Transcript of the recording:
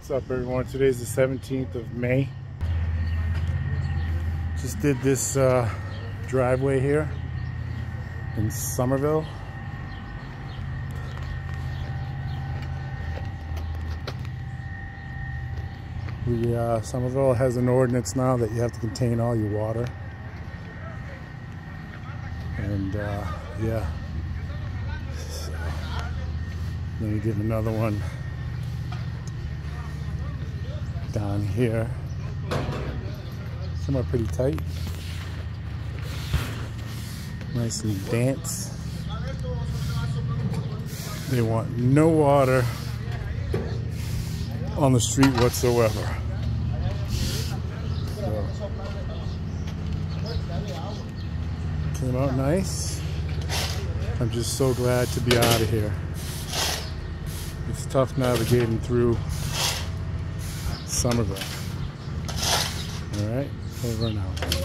What's up, everyone? Today's the 17th of May. Just did this driveway here in Somerville. Somerville has an ordinance now that you have to contain all your water. And yeah. So, then we did another one down here. Some are pretty tight. Nice and dense. They want no water on the street whatsoever. So, came out nice. I'm just so glad to be out of here. It's tough navigating through Somerville. All right, over and out.